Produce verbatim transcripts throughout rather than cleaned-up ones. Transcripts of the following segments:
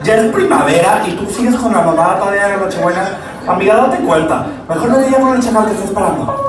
Ya es primavera y tú sigues con la mamada todavía de Nochebuena. Amiga, date cuenta. Mejor no le llamo al chacal que está esperando.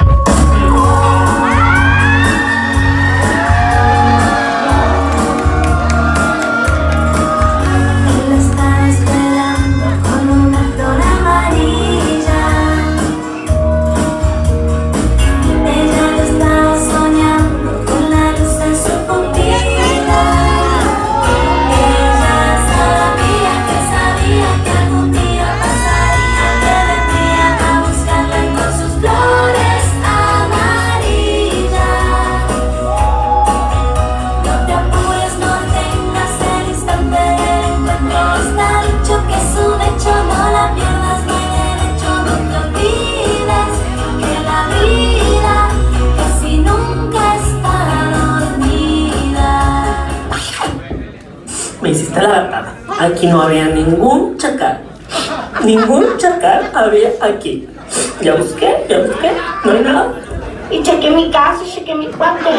Me hiciste la verdad. Aquí no había ningún chacal. Ningún chacal había aquí. Ya busqué, ya busqué. No hay nada. Y chequé mi casa, chequé mi cuarto.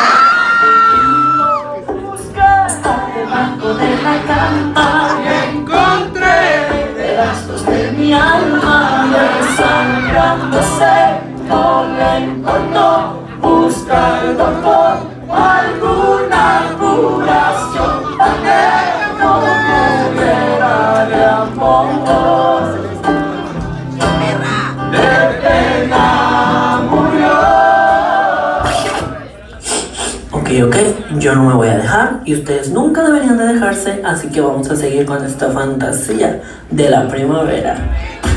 Hasta debajo de la cama y encontré pedazos de mi alma desangrándose. No le importó buscar doctor alguna curación para que no muriera de amor. De pena murió. Ok, ok, yo no me voy a dejar y ustedes nunca deberían de dejarse, así que vamos a seguir con esta fantasía de la primavera.